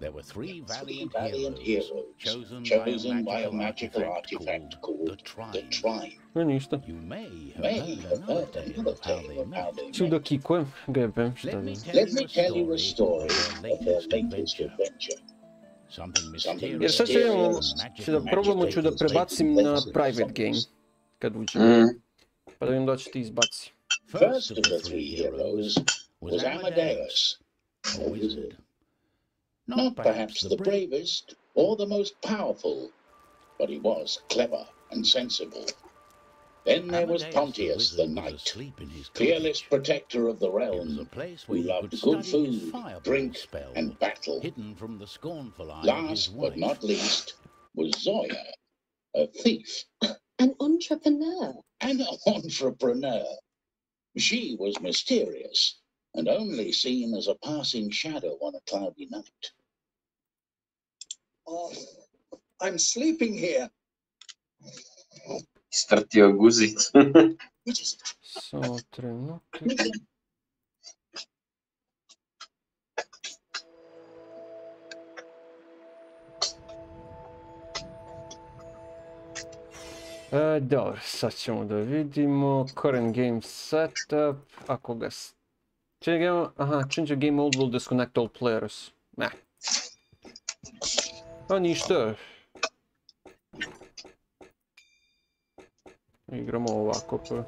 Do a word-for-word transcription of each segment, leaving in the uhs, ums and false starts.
There were three valiant heroes chosen by a magical artifact called the Trine. No ništa. You may have heard another tale of how they met. Ću da kikujem, grebem, šta Let da... me Let tell you a story of their latest adventure. Something mysterious. Jer sad ću imamo, ću da probamo, ću da prebacim na private game, kad uđem. Mm. Pa da vidim da će ti izbaci. First of the three heroes was Amadeus, a wizard. Not perhaps the bravest or the most powerful, but he was clever and sensible. Then there was Pontius the knight, fearless protector of the realm, who loved good food, drink, and battle. Last but not least was Zoya, a thief. An entrepreneur. An entrepreneur. She was mysterious and only seen as a passing shadow on a cloudy night. Oh, I'm sleeping here. Stratio guzit. Samo trenutak. E, dobro, sad ćemo da vidimo. Current game setup. Ako ga... Change, aha, change the game mode will disconnect all players. Ne. A ništa. Igramo ovako pa.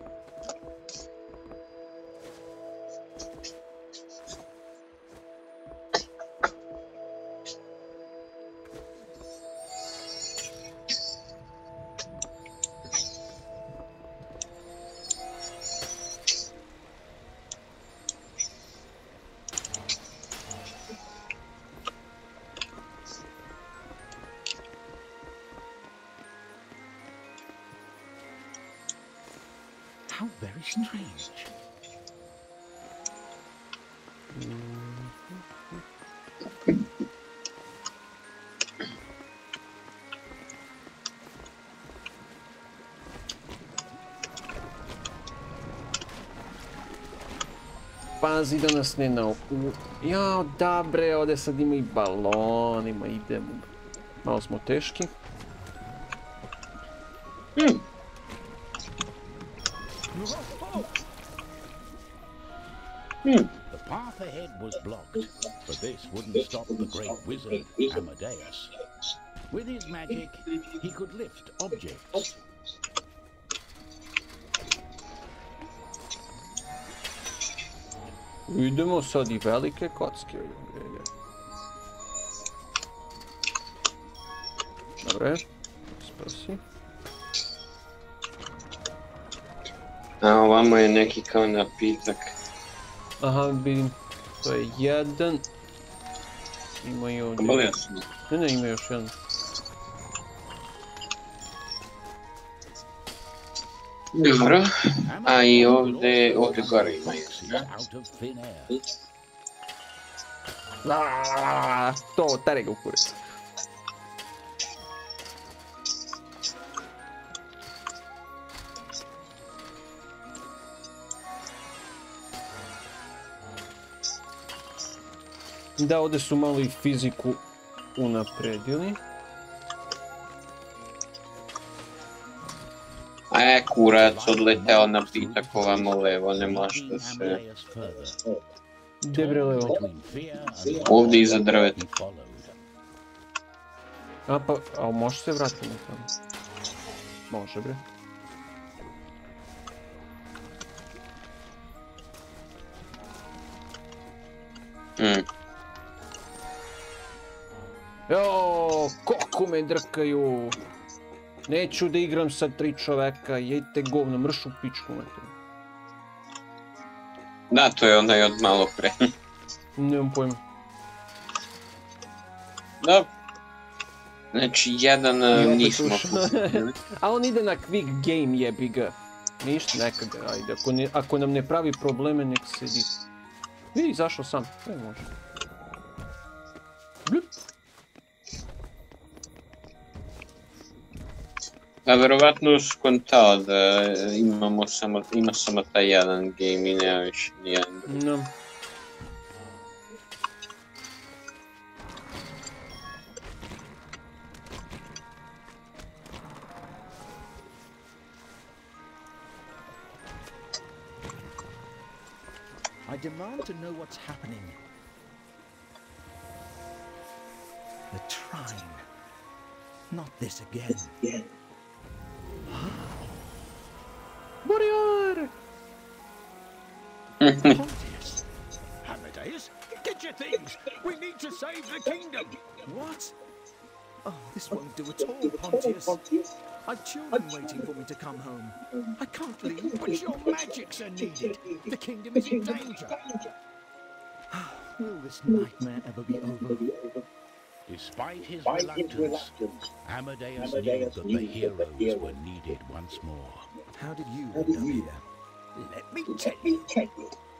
How very strange. Pazi da nas ne na... Jao, da bre, ovdje sad ima i balonima, idemo. Malo smo teški. Hmm. Hmm. The path ahead was blocked, but this wouldn't stop the great wizard, Amadeus. With his magic, he could lift objects. Idemo sad i velike kocke. Dobre, spasi. A ovamo je neki kao napitak. Aha, vidim. To je jedan. Ima i ovdje. Bolje sam. Ne, ne, ima još jedan. Dobro. A i ovdje, ovdje gore ima jedan. To, tare ga u kurac. Da, ovdje su malo i fiziku unapredili. E, kurac, odleteo napitak ovamo levo, ne mašta se. Gdje bre levo? Ovdje iza drveta. A pa, a može se vratiti na tamo? Može bre. Mm. Joooo, kako me drkaju! Neću da igram sa tri čoveka, jedite govno, mršu pičku me to. Da, to je onaj od malo pre. Nemam pojma. Da. Znači, jedan nismo pustili. A on ide na quick game, jebi ga. Ništa, nekada, ajde, ako, ne, ako nam ne pravi probleme, nek sedi. Vidi, izašao sam, ne može. Blup. A verovatno skontao da imamo samo, ima samo taj jedan game i nema više nijedan drugi. No. demand to know what's happening. The Trine. Not this again. Warrior! Pontius. Amadeus, get your things. We need to save the kingdom. What? Oh, this won't do at all, Pontius. I've children waiting for me to come home. I can't leave. But your magics are needed. The kingdom is in danger. Will this nightmare ever be over? Despite his reluctance, Amadeus knew that the heroes were needed once more. How did you end up here? Let me tell you.